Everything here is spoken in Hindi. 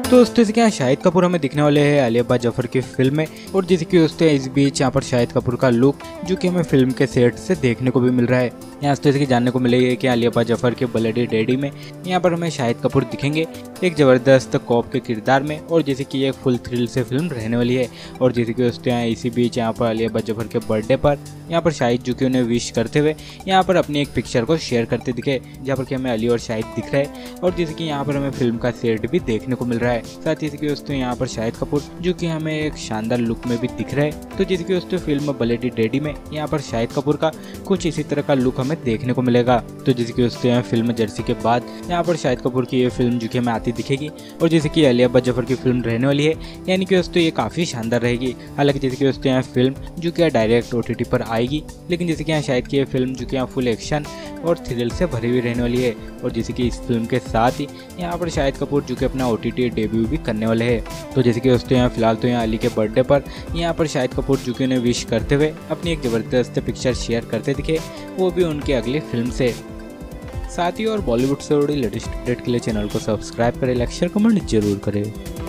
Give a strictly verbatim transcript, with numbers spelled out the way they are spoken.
तो उस जैसे कि यहाँ शाहिद कपूर हमें दिखने वाले हैं अली अब्बास जफर की फिल्म में, और जैसे कि उसके इस बीच यहाँ पर शाहिद कपूर का लुक जो कि हमें फिल्म के सेट से देखने को भी मिल रहा है। यहाँ से जैसे कि जानने को मिलेगा कि अली अब्बास जफर के ब्लडी डैडी में यहाँ पर हमें शाहिद कपूर दिखेंगे एक जबरदस्त कॉप के किरदार में, और जैसे कि ये फुल थ्रिल से फिल्म रहने वाली है। और जैसे कि उसके यहाँ इसी बीच यहाँ पर अली अब्बास जफर के बर्थडे पर यहाँ पर शाहिद जो कि उन्हें विश करते हुए यहाँ पर अपनी एक पिक्चर को शेयर करते दिखे, जहाँ पर कि हमें अली और शाहिद दिख रहे हैं, और जैसे कि यहाँ पर हमें फिल्म का सेट भी देखने को मिल रहा है। साथ ही दोस्तों यहाँ पर शाहिद कपूर जो कि हमें एक शानदार लुक में भी दिख रहा है। तो जैसे कि दोस्तों फिल्म ब्लडी डैडी में यहाँ पर शाहिद कपूर का कुछ इसी तरह का लुक हमें देखने को मिलेगा। तो जैसे कि दोस्तों यहाँ फिल्म जर्सी के बाद यहाँ पर शाहिद कपूर की ये फिल्म जो कि हमें आती दिखेगी, और जैसे कि अली अब्बास जफर की फिल्म रहने वाली है, यानी कि दोस्तों ये काफ़ी शानदार रहेगी। हालांकि जैसे कि दोस्तों यहाँ फिल्म जो कि डायरेक्ट ओ टी टी पर आएगी, लेकिन जैसे कि यहाँ शायद की ये फिल्म जो कि यहाँ फुल एक्शन और थ्रिल से भरी हुई रहने वाली है। और जैसे कि इस फिल्म के साथ ही यहाँ पर शाहिद कपूर जो कि अपना ओ टी टी डेब्यू भी करने वाले हैं। तो जैसे कि दोस्तों यहाँ फिलहाल तो यहाँ अली के बर्थडे पर यहाँ पर शाहिद कपूर जो कि उन्हें विश करते हुए अपनी एक ज़बरदस्त पिक्चर शेयर करते दिखे, वो भी उनकी अगली फिल्म से। साथ ही और बॉलीवुड से जुड़ी लेटेस्ट अपडेट के लिए चैनल को सब्सक्राइब करें, लाइक शेयर कमेंट जरूर करें।